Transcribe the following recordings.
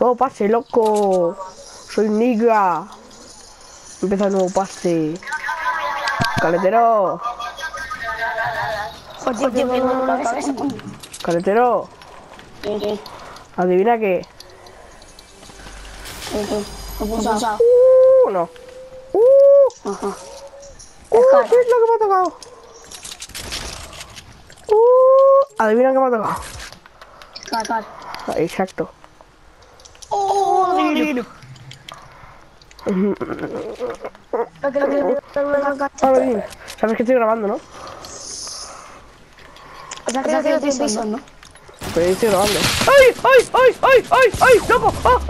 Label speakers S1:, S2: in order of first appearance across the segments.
S1: Nuevo pase, loco. Soy Niga. Empieza el nuevo pase. Caletero. Caletero. Adivina qué. No. ¿Qué es lo que me ha tocado? Adivina qué me ha tocado. Exacto. Sabes que estoy grabando, ¿no? Pero estoy grabando. ¡Ay! ¡Loco!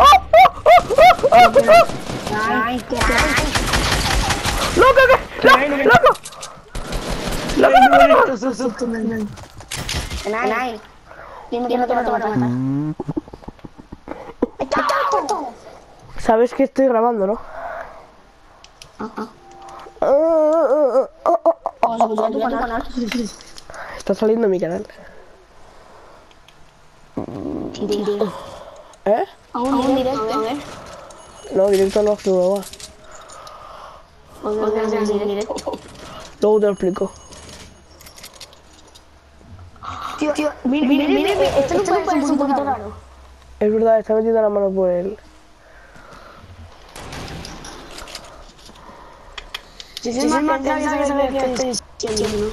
S1: Sabes que estoy grabando, ¿no? Está saliendo mi canal. ¿Eh?
S2: Aún directo, a ver.
S1: No, directo no subo más. Luego te lo explico.
S2: Tío, mire, esto no puede ser un poquito raro.
S1: Es verdad, está metiendo la mano por él.
S2: Si es más que sabe que estoy diciendo.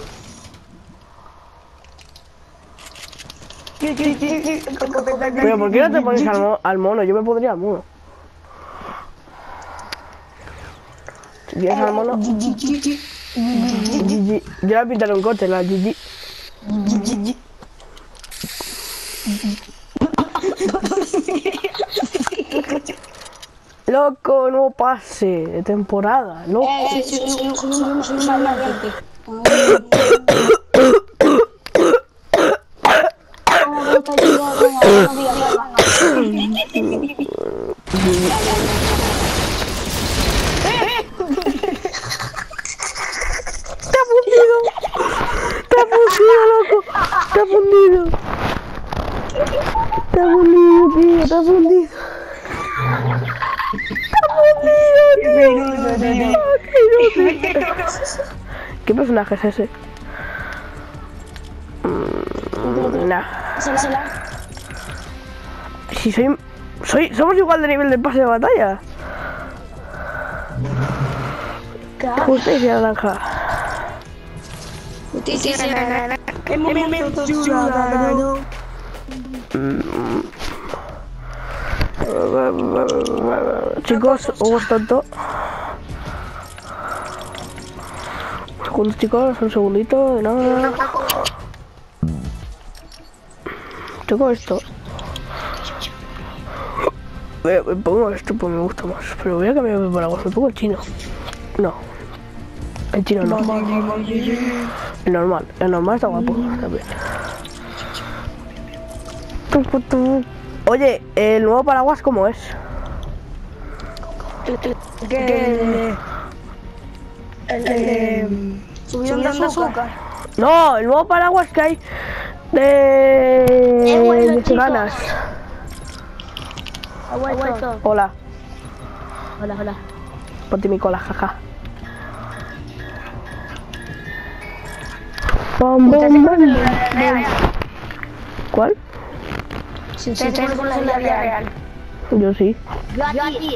S1: Pero ¿por qué no te pones al mono? Yo me pondría al mono. Si tienes al mono... GG. Yo voy a pintar un coche, la GG. Loco, nuevo pase de temporada, loco. Está fundido, loco. Está fundido, tío, está fundido. ¿Qué personaje es ese? Nah. Si somos igual de nivel de pase de batalla. Justicia naranja.
S2: El momento ciudadano.
S1: Chicos, hubo tanto. Un segundo, chicos, un segundito, de nada. Tengo esto. Me pongo esto porque me gusta más. Pero voy a cambiar de paraguas, me pongo el chino. No. El chino no. El normal está guapo también. Oye, ¿el nuevo paraguas cómo es?
S2: Subieron de azúcar.
S1: No, el nuevo paraguas que hay de ganas. Hola. Ponte mi cola, jaja. ¿Cuál?
S2: Si te con la vida real.
S1: Yo sí.
S2: Yo aquí.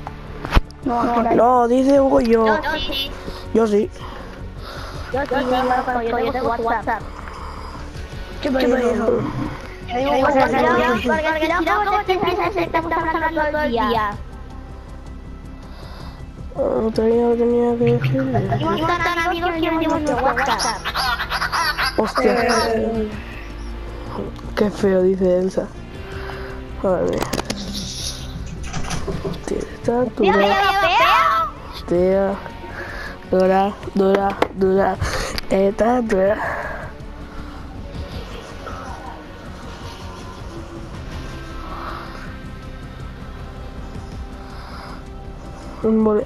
S1: No, dice Hugo yo. Yo sí.
S2: Yo tengo WhatsApp. ¿Qué me dijo?
S1: Tenía que decir. Hostia. Qué feo, dice Elsa. Madre mía. Tiene estatura. Hostia. Dura. Estatura. Vale.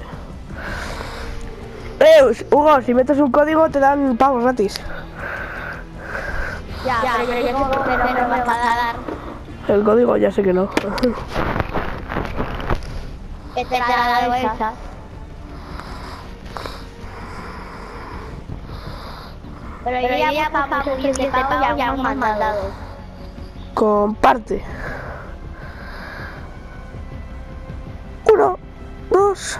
S1: Hugo, si metes un código te dan pavos gratis.
S2: Ya, pero no me vas a dar.
S1: El código ya sé que no.
S2: te la bolsa. Pero yo ya para subir de pago ya hemos mandado.
S1: Comparte. 1, 2,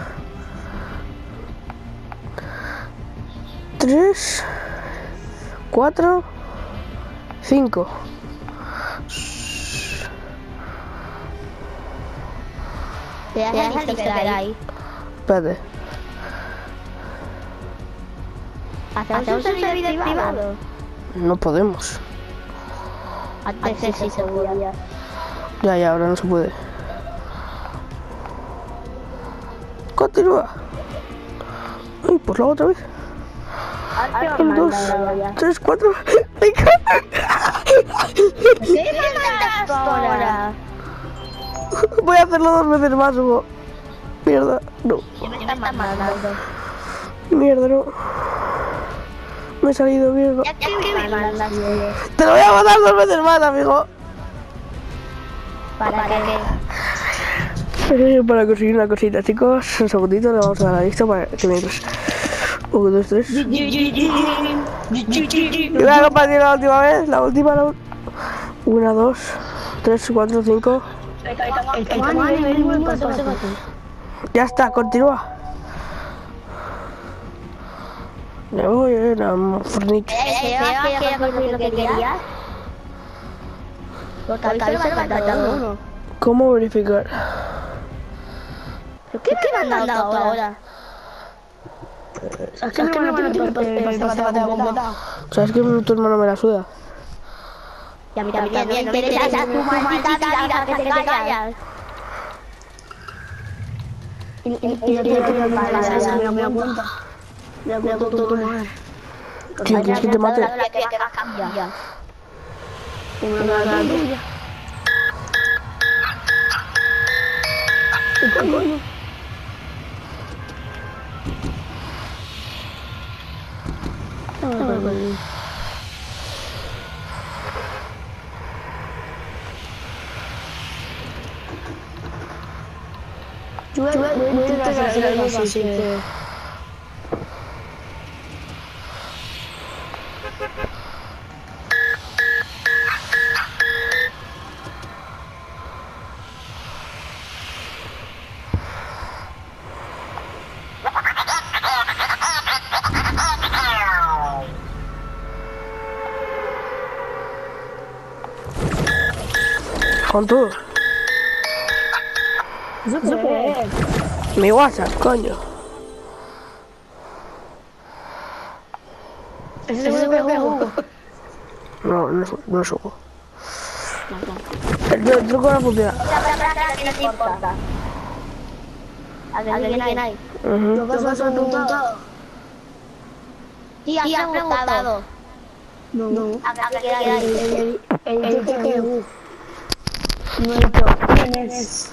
S1: 3, 4, 5.
S2: Te dejas el sticker ahí.
S1: Espérate.
S2: ¿Hacemos un servidor privado?
S1: No podemos.
S2: Antes sí se podía.
S1: Ya, ahora no se puede. Continúa. Ay, pues lo hago otra vez. 1, 2, 3, 4, 5.
S2: ¿Qué me mandas ahora?
S1: Voy a hacerlo 2 veces más, Hugo. Mierda, no.
S2: ¿Qué me estás mandando?
S1: Mierda, no. Me he salido, mierda.
S2: ¿Qué me mandas?
S1: Te lo voy a mandar 2 veces más, amigo.
S2: ¿Para qué?
S1: Para conseguir una cosita, chicos. Un segundito, le vamos a dar la lista para que me... 1, 2, 3. Mira, compañero, la última vez. La última. 1, 2, 3, 4, 5. Ya está, continúa. Me voy a una fornita.
S2: ¿Qué lo que querías? Porque a mí se me ha mandado uno.
S1: ¿Cómo verificar?
S2: ¿Qué me han mandado ahora?
S1: ¿Sabes que mi hermano ¿Sabes que tu hermano me la suda?
S2: Y a mí también, no me interesa tu maldita vida, que te callas. Y me apunta. Me apunta tu madre.
S1: ¿Quién quieres que te mate?
S2: Que va a cambiar. Yo intento hacer algo así que...
S1: Con todo.
S2: ¿Eso qué es?
S1: Mi WhatsApp, coño.
S2: ¿Ese es el juego?
S1: No es Hugo. El truco no funciona.
S2: Espera, que no importa. ¿Alguien hay?
S1: Uh-huh.
S2: ¿Lo has preguntado? Sí, has preguntado. No. ¿A qué hay? El que no he dicho. ¿Quién es?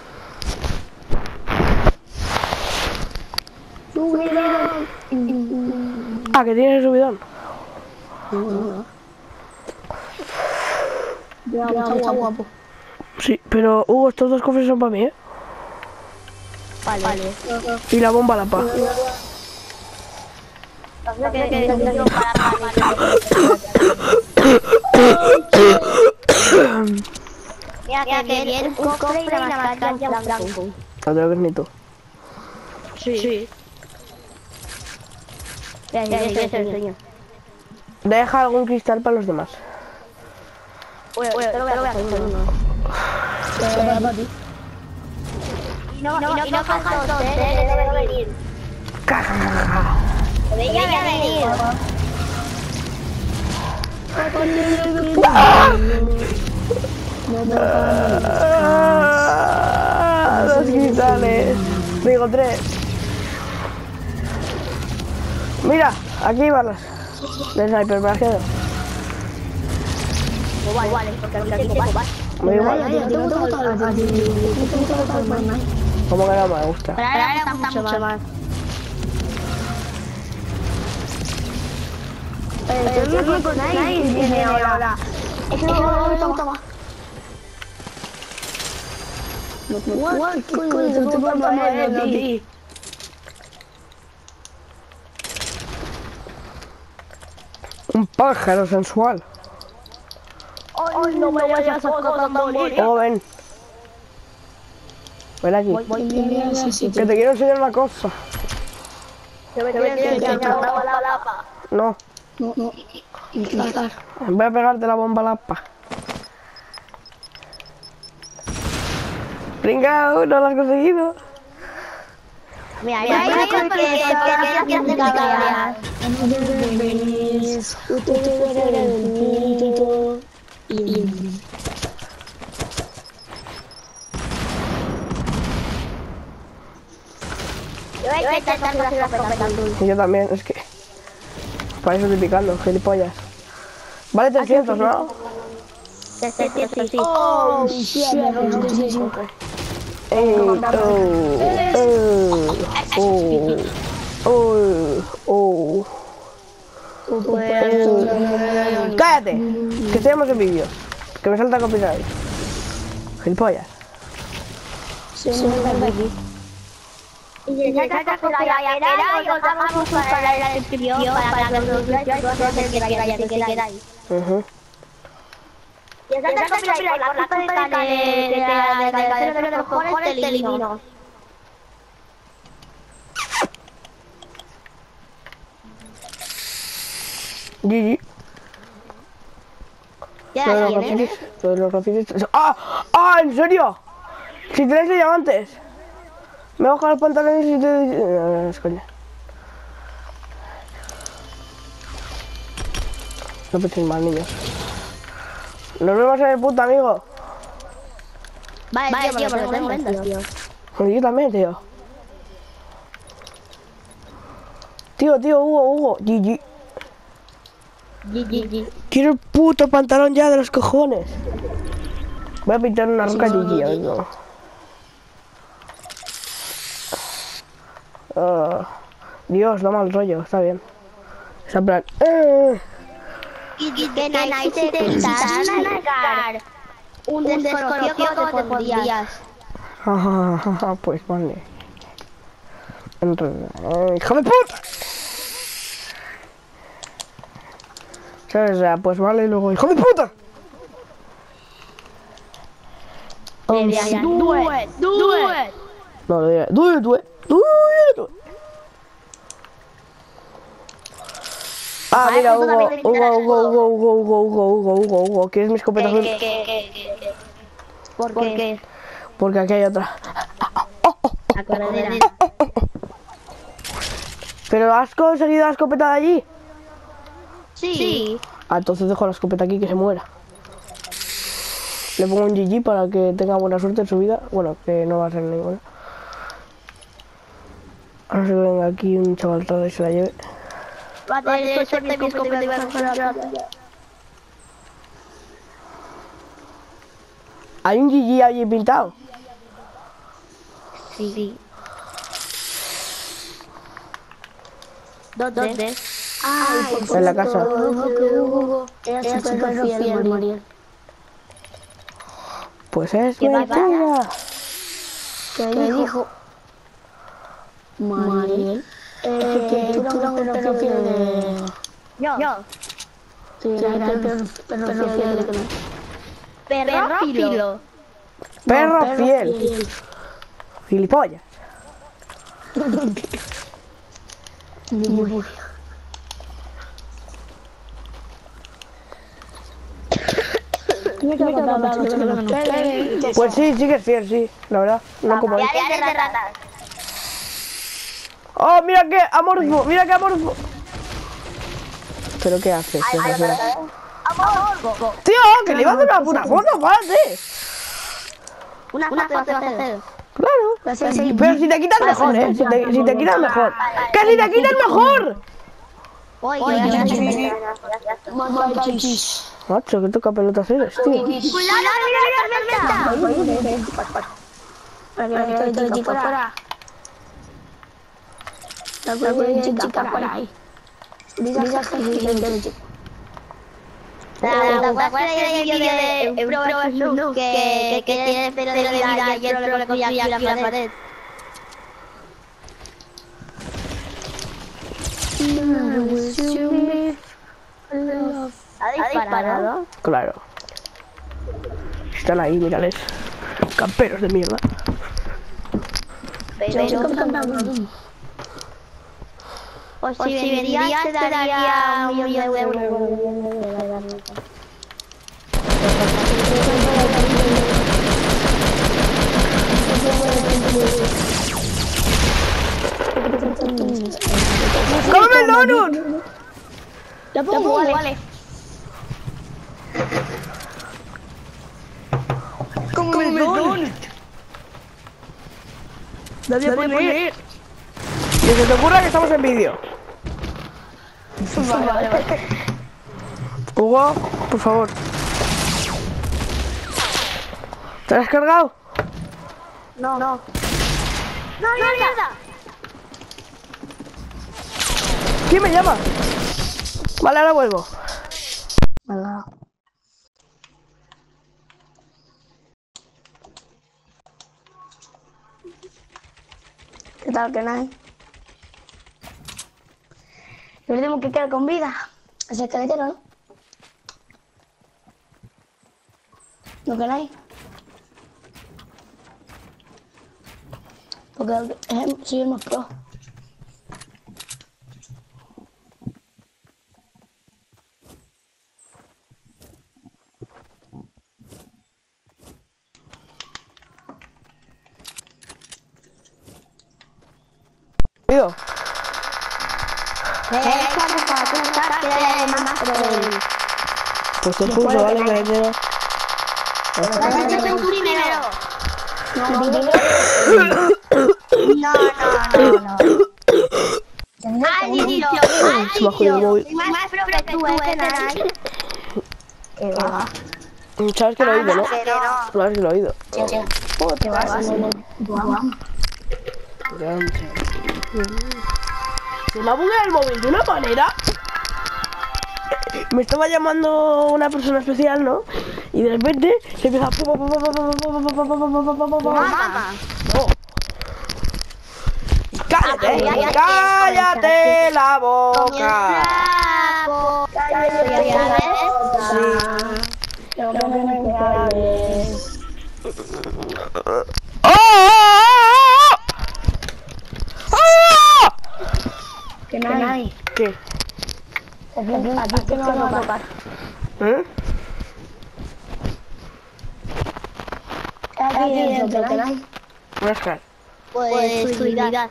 S2: Subidón.
S1: Ah, que tienes el subidón.
S2: Ya, está guapo.
S1: Sí, pero Hugo, estos 2 cofres son para mí, ¿eh?
S2: Vale.
S1: Y la bomba la pa.
S2: Mira que viene un cofre y la mascarilla blanco.
S1: La tengo que ni tú.
S2: Sí. Ya te enseño.
S1: Deja algún cristal para los demás.
S2: Te lo voy a hacer uno. Y no falta debe venir. Debería venir.
S1: Dos cristales. Digo 3. Mira, aquí balas. De sniper, me las quedo.
S2: Vale, porque aquí tengo más.
S1: Me da igual. ¿Cómo que no me gusta?
S2: Pero ahora me gusta mucho más. Nadie tiene ahora. Eso no me gusta más. ¿Qué coño tú vas a morir aquí?
S1: Un pájaro sensual.
S2: Ay, no vayas a sacar morir.
S1: Oh, ven. Ven aquí. Que te quiero enseñar una cosa.
S2: Que me quieres enseñar la lapa.
S1: No.
S2: No.
S1: Voy a pegarte la bomba lapa. Pringao, no lo has conseguido.
S2: Mira, porque
S1: Y yo también, es que... Para eso estoy picando, gilipollas. Vale 300, ¿no?
S2: Oh, shit,
S1: ¡Cállate! Que estemos en vídeo. Que me salta copyright. Gilipollas.
S2: Y si sacas la galera y otra para la descripción para que los usuarios que queráis. Y esa te copyright por la culpa de los cojones te elimino.
S1: GG.
S2: Ya tienes.
S1: Todos los grafitis. ¡Ah! ¿En serio? Si tenéis diamantes. Me bajo los pantalones y te... No, es coña. No penséis mal, niños. Nos vemos en el punto, amigo.
S2: Vale, tío, pero ten cuenta, tío.
S1: Yo también, tío. Tío, Hugo. GG. Quiero el puto pantalón ya de los cojones. Voy a pintar una roca GG, a ver cómo. Dios, da mal rollo, está bien. Está en plan...
S2: Y que nadie te intentaran negar un desconocido que te pondrías.
S1: Pues vale. ¡Hijo de puta! ¿Sabes? O sea, pues vale y luego... ¡Hijo de puta!
S2: Do it.
S1: No, lo diré. Do it. Ah, mira, Hugo. ¿Quieres mi escopeta azul?
S2: ¿Por qué?
S1: Porque aquí hay otra.
S2: La corredera.
S1: ¿Pero has conseguido la escopeta de allí?
S2: Sí.
S1: Ah, entonces dejo la escopeta aquí que se muera. Le pongo un GG para que tenga buena suerte en su vida. Bueno, que no va a ser ninguna. Ahora se venga aquí un chaval y se la lleve.
S2: Vale, suerte mi escopeta.
S1: ¿Hay un GG allí pintado?
S2: Sí. ¿Dónde?
S1: En la casa.
S2: Era súper fiel, Mariel.
S1: Pues es mentira.
S2: ¿Qué dijo? Mariel. Que tú eras un perro fiel de... Yo. Sí, era el perro fiel de... Perrófilo.
S1: Perro fiel. Gilipollas. Pues sí que es fiel, sí, la verdad. No como él. ¡Oh, mira qué amorfo! ¿Pero qué haces? ¡Tío, que le iba a hacer una puta foto, párate!
S2: Una foto te vas a hacer.
S1: Claro. Pero si te quitas mejor, si te quitas mejor. ¡Que si te quitas mejor! Macho, que toca pelotas eres, tío.
S2: ¡Cuidado, mira! La chica por ahí. ¿Te acuerdas del vídeo de Pro vs Noob que tiene el pelo de vida y el Pro le construye aquí la pared? ¿Ha disparado?
S1: Claro. Están ahí, mírales. Camperos de mierda.
S2: Pero pues si vendrías te daría 1 millón de euros.
S1: ¡Cómeme el donut!
S2: Lo pongo, vale.
S1: ¡Cómeme el donut! Nadie puede ir. Que se te ocurra que estamos en vídeo.
S2: Vale.
S1: Hugo, por favor. ¿Te has cargado?
S2: No. No, mierda.
S1: ¿Quién me llama? Vale, ahora vuelvo.
S2: Hola. ¿Qué tal, que no hay? El último que queda con vida es el esqueletero, ¿no? ¿No queréis? Porque soy el más pro.
S1: Tío. Pues te puso, vale, caretero.
S2: No.
S1: Se me ha jodido el móvil.
S2: Más pro que tú, que nada. ¿Qué va?
S1: Sabes que lo he oído, ¿no? Sabes que lo he oído.
S2: ¿Qué vas?
S1: Se me ha bugueado el móvil de una manera. Me estaba llamando una persona especial, ¿no? Y de repente se empieza a... No. ¡Cállate! ¡Cállate la boca!
S2: Que nadie.
S1: ¿Qué?
S2: Aquí te no va a tocar.
S1: ¿Eh?
S2: Aquí dentro, que nadie.
S1: Rascar.
S2: Pues suidad.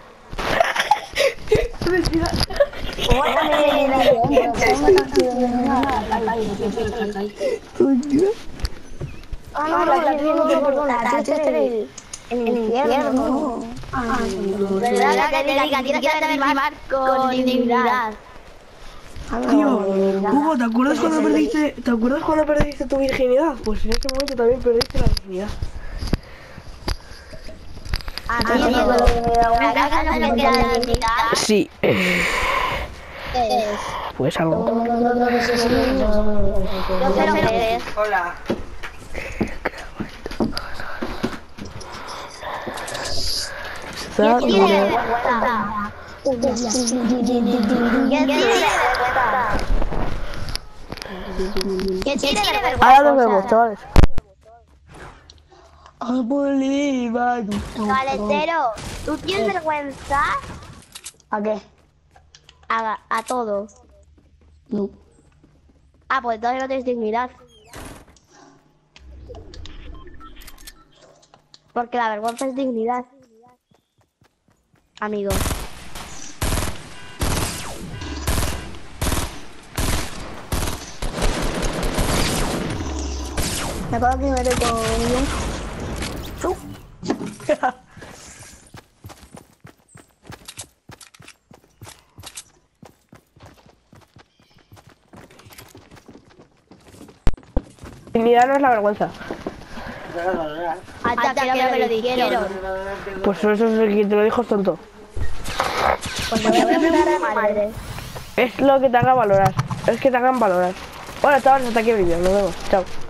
S2: Ah, no, la tiene en el infierno. ¿Verdad que te diga? Tienes que terminar con dignidad.
S1: Tío, Hugo, ¿te acuerdas cuando perdiste tu virginidad? Pues en ese momento también perdiste la virginidad. Sí. Pues algo.
S3: Hola.
S1: Ahora nos vemos, chavales.
S2: Caletero, ¿tú tienes vergüenza?
S3: ¿A qué?
S2: A todo.
S3: No.
S2: Ah, pues todavía no tienes dignidad. Porque la vergüenza es dignidad. Amigo.
S3: Me acuerdo que me metí con un...
S1: Dignidad no es la vergüenza.
S2: Hasta que me lo dijeron.
S1: Pues eso es el que te lo dijo, es tonto.
S2: Pues me voy a preguntar a mi madre.
S1: Es lo que te haga valorar. Es que te hagan valorar. Bueno, chavales, hasta aquí el vídeo. Nos vemos. Chao.